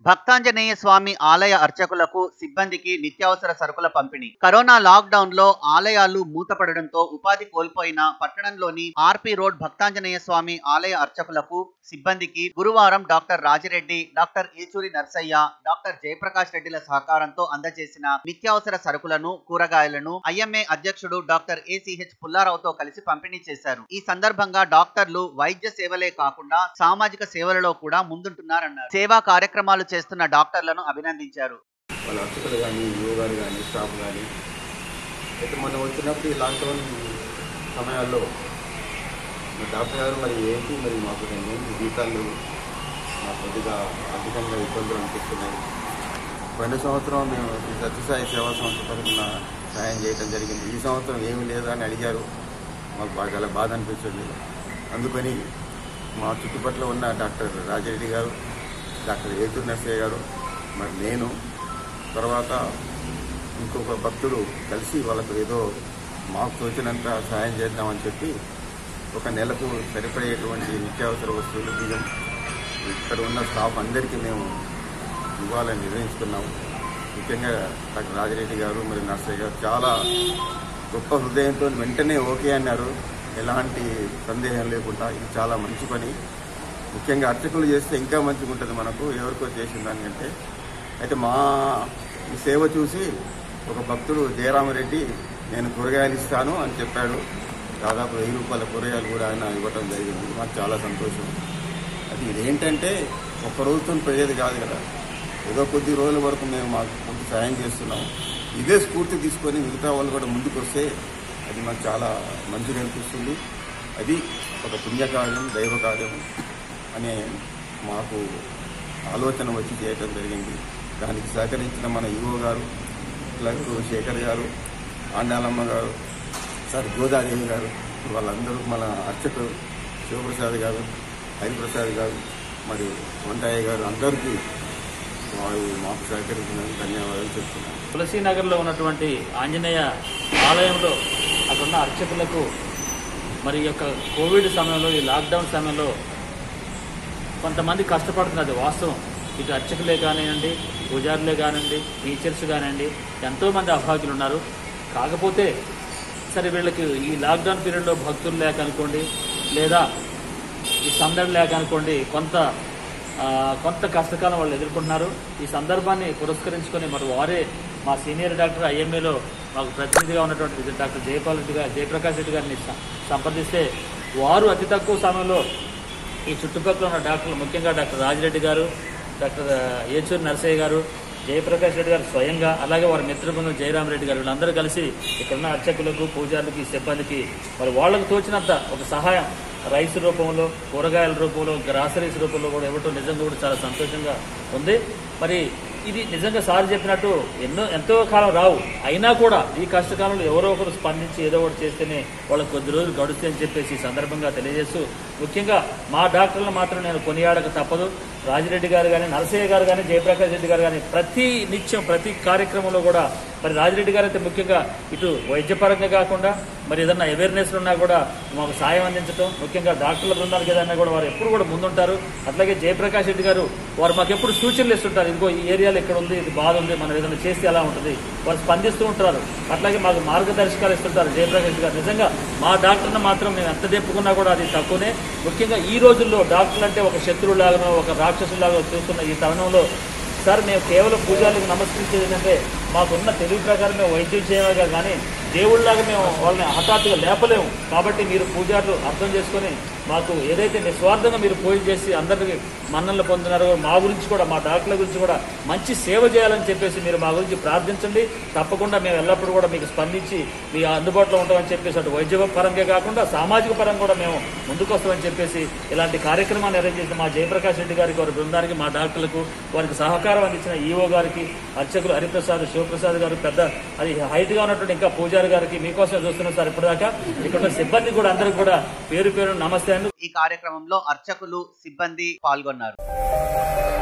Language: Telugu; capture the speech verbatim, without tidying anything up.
భక్తాంజనేయ స్వామి ఆలయ అర్చకులకు సిబ్బందికి నిత్యావసర సరుకుల పంపిణీ. కరోనా లాక్ డౌన్ లో ఆలయాలు మూతపడడంతో ఉపాధి కోల్పోయిన పట్టణంలోని ఆర్పి రోడ్ భక్తాంజనేయ స్వామి ఆలయ అర్చకులకు సిబ్బందికి గురువారం doctor Rajireddy, doctor Yechury Narsaiah, doctor Jayaprakash రెడ్డిల సహకారంతో అందజేసిన నిత్యావసర సరుకులను, కూరగాయలను ఐఎంఏ అధ్యక్షుడు డాక్టర్ ఏసీహెచ్ పుల్లారావుతో కలిసి పంపిణీ చేశారు. ఈ సందర్భంగా డాక్టర్లు వైద్య సేవలే కాకుండా సామాజిక సేవలలో కూడా ముందుంటున్నారన్నారు. సేవా కార్యక్రమాలు చేస్తున్న డాక్టర్లను అభినందించారు. వాళ్ళ అర్చకులు కానీ, యోగాలు కానీ, స్టాఫ్ కానీ అయితే మొన్న వచ్చినప్పుడు ఈ లాక్డౌన్ సమయాల్లో డాక్టర్ గారు మరి ఏంటి మరి మాకు ఏంటి జీతాలు మాకు కొద్దిగా అధికంగా ఇబ్బందులు అనిపిస్తున్నాయి. పోయిన సంవత్సరం మేము ఈ సత్యసాయి సేవా సంస్థ తరఫున సాయం చేయడం జరిగింది. ఈ సంవత్సరం ఏమీ లేదా అని అడిగారు. మాకు బాగా బాధ అనిపించింది. అందుకని మా చుట్టుపక్కల ఉన్న డాక్టర్ రాజిరెడ్డి గారు, డాక్టర్ ఏచూరి నర్సయ్య గారు, మరి నేను, తర్వాత ఇంకొక భక్తుడు కలిసి వాళ్ళకు ఏదో మాకు తోచినంత సహాయం చేద్దామని చెప్పి ఒక నెలకు సరిపడేటువంటి నిత్యావసర వస్తువులు, బియ్యం ఇక్కడ ఉన్న స్టాఫ్ అందరికీ మేము ఇవ్వాలని నిర్ణయించుకున్నాము. ముఖ్యంగా డాక్టర్ రాజిరెడ్డి గారు మరి నర్సయ్య గారు చాలా గొప్ప హృదయంతో వెంటనే ఓకే అన్నారు. ఎలాంటి సందేహం లేకుండా ఇది చాలా మంచి పని. ముఖ్యంగా అర్చకులు చేస్తే ఇంకా మంచిగా ఉంటుంది మనకు, ఎవరికో చేసిన దానికంటే. అయితే మా ఈ సేవ చూసి ఒక భక్తుడు జయరామరెడ్డి నేను కూరగాయలు ఇస్తాను అని చెప్పాడు. దాదాపు వెయ్యి రూపాయల కూరగాయలు కూడా ఆయన ఇవ్వటం జరిగింది. మాకు చాలా సంతోషం. అది ఇదేంటంటే ఒక్క రోజుతో పోయేది కాదు కదా, ఏదో కొద్ది రోజుల వరకు మేము మాకు కొంత సాయం చేస్తున్నాం. ఇదే స్ఫూర్తి తీసుకొని మిగతా వాళ్ళు కూడా ముందుకు వస్తే అది మాకు చాలా మంచిగా అనిపిస్తుంది. అది ఒక పుణ్యకార్యం, దైవ కార్యం అనే మాకు ఆలోచన వచ్చి చేయటం జరిగింది. దానికి సహకరించిన మన ఈవో గారు, క్లర్క్ శేఖర్ గారు, ఆండాలమ్మ గారు, సార్ గోదాదేవి గారు, వాళ్ళందరూ మన అర్చకులు శివప్రసాద్ గారు, హరిప్రసాద్ గారు, మరి వంటయ్య గారు, అందరికీ వారు మాకు సహకరించినందుకు ధన్యవాదాలు చెప్తున్నాను. తులసీనగర్లో ఉన్నటువంటి ఆంజనేయ ఆలయంలో అక్కడున్న అర్చకులకు మరి యొక్క కోవిడ్ సమయంలో, ఈ లాక్డౌన్ సమయంలో కొంతమంది కష్టపడుతున్నది వాస్తవం. ఇటు అర్చకులే కానివ్వండి, పూజారులే కానివ్వండి, టీచర్స్ కానివ్వండి, ఎంతోమంది అభాగ్యులు ఉన్నారు. కాకపోతే సరే వీళ్ళకి ఈ లాక్డౌన్ పీరియడ్లో భక్తులు లేక అనుకోండి, లేదా ఈ సందడి లేక అనుకోండి, కొంత కొంత కష్టకాలం వాళ్ళు ఎదుర్కొంటున్నారు. ఈ సందర్భాన్ని పురస్కరించుకొని మరి వారే మా సీనియర్ డాక్టర్ ఐఎంఏలో మాకు ప్రతినిధిగా ఉన్నటువంటి డాక్టర్ జయపాల్ రెడ్డి గారు, జయప్రకాష్ రెడ్డి గారిని సంప్రదిస్తే వారు అతి తక్కువ సమయంలో ఈ చుట్టుపక్కల ఉన్న డాక్టర్లు, ముఖ్యంగా డాక్టర్ రాజిరెడ్డి గారు, డాక్టర్ ఏచూరి నర్సయ్య గారు, జయప్రకాష్ రెడ్డి గారు స్వయంగా, అలాగే వారి మిత్రబృందం జయరామరెడ్డి గారు, వీళ్ళందరూ కలిసి ఇక్కడున్న అర్చకులకు, పూజారులకి, సిబ్బందికి మరి వాళ్ళకు తోచినంత ఒక సహాయం రైస్ రూపంలో, కూరగాయల రూపంలో, గ్రాసరీస్ రూపంలో కూడా ఇవ్వటం నిజంగా కూడా చాలా సంతోషంగా ఉంది. మరి ఇది నిజంగా సార్ చెప్పినట్టు ఎన్నో ఎంతో కాలం రావు, అయినా కూడా ఈ కష్టకాలంలో ఎవరో ఒకరు స్పందించి ఏదో ఒకటి చేస్తేనే వాళ్ళకి కొద్ది రోజులు గడుస్తాయని చెప్పేసి ఈ సందర్భంగా తెలియజేస్తూ, ముఖ్యంగా మా డాక్టర్లను మాత్రం నేను కొనియాడక తప్పదు. రాజిరెడ్డి గారు కానీ, నరసయ్య గారు కానీ, జయప్రకాష్ రెడ్డి గారు కానీ ప్రతి నిత్యం ప్రతి కార్యక్రమంలో కూడా మరి రాజిరెడ్డి గారు అయితే ముఖ్యంగా ఇటు వైద్యపరంగా కాకుండా మరి ఏదన్నా అవేర్నెస్ ఉన్నా కూడా మాకు సాయం అందించడం, ముఖ్యంగా డాక్టర్ల బృందాలకు ఏదన్నా కూడా వారు ఎప్పుడు కూడా ముందుంటారు. అట్లాగే జయప్రకాష్ రెడ్డి గారు వారు మాకు ఎప్పుడు సూచనలు ఇస్తుంటారు, ఇదిగో ఈ ఏరియాలో ఇక్కడ ఉంది, ఇది బాధ ఉంది, మనం ఏదైనా చేస్తే ఎలా ఉంటుంది, వారు స్పందిస్తూ ఉంటారు. అట్లాగే మాకు మార్గదర్శకాలు ఇస్తుంటారు జయప్రకాష్ రెడ్డి గారు. నిజంగా మా డాక్టర్ని మాత్రం మేము ఎంత చెప్పుకున్నా కూడా అది తక్కువనే. ముఖ్యంగా ఈ రోజుల్లో డాక్టర్లు అంటే ఒక శత్రువులాగానో, ఒక రాక్షసులాగా చూస్తున్న ఈ తరుణంలో సార్ మేము కేవలం పూజారులకు నమస్కరించేది ఏంటంటే మాకున్న తెలివి ప్రకారం మేము వైద్యం చేయగా కానీ దేవుళ్ళలాగా మేము వాళ్ళని హఠాత్తుగా లేపలేము. కాబట్టి మీరు పూజారులు అర్థం చేసుకొని మాకు ఏదైతే నిస్వార్థంగా మీరు పూజ చేసి అందరికీ మన్ననలు పొందినారో మా గురించి కూడా, మా డాక్టర్ల గురించి కూడా మంచి సేవ చేయాలని చెప్పేసి మీరు మా గురించి ప్రార్థించండి. తప్పకుండా మేము ఎల్లప్పుడూ కూడా మీకు స్పందించి మీ అందుబాటులో ఉంటామని చెప్పేసి అటు వైద్య పరంగా కాకుండా సామాజిక పరంగా కూడా మేము ముందుకు వస్తామని చెప్పేసి ఇలాంటి కార్యక్రమాన్ని అరేంజ్ చేసిన మా జయప్రకాష్ రెడ్డి గారికి, వారి బృందానికి, మా డాక్టర్లకు, వారికి సహకారం అందించిన ఈవో గారికి, అర్చకులు హరిప్రసాద్, శివప్రసాద్ గారు, పెద్ద అది హైట్గా ఉన్నటువంటి ఇంకా పూజారి గారికి మీకోసం చూస్తున్నాం సార్. ఇప్పటిదాకా ఇక్కడ సిబ్బంది కూడా అందరికి కూడా పేరు పేరు నమస్తే. ఈ కార్యక్రమంలో అర్చకులు, సిబ్బంది పాల్గొన్నారు.